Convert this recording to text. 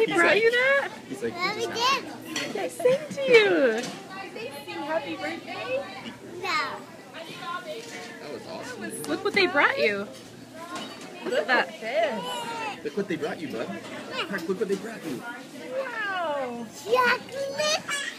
They brought you that? He's like, Well, we did. They sing to you. They sing happy birthday? No. that was awesome. Look what they brought you. Look that. at this. Look what they brought you, bud. Look what they brought you. Wow. Chocolate.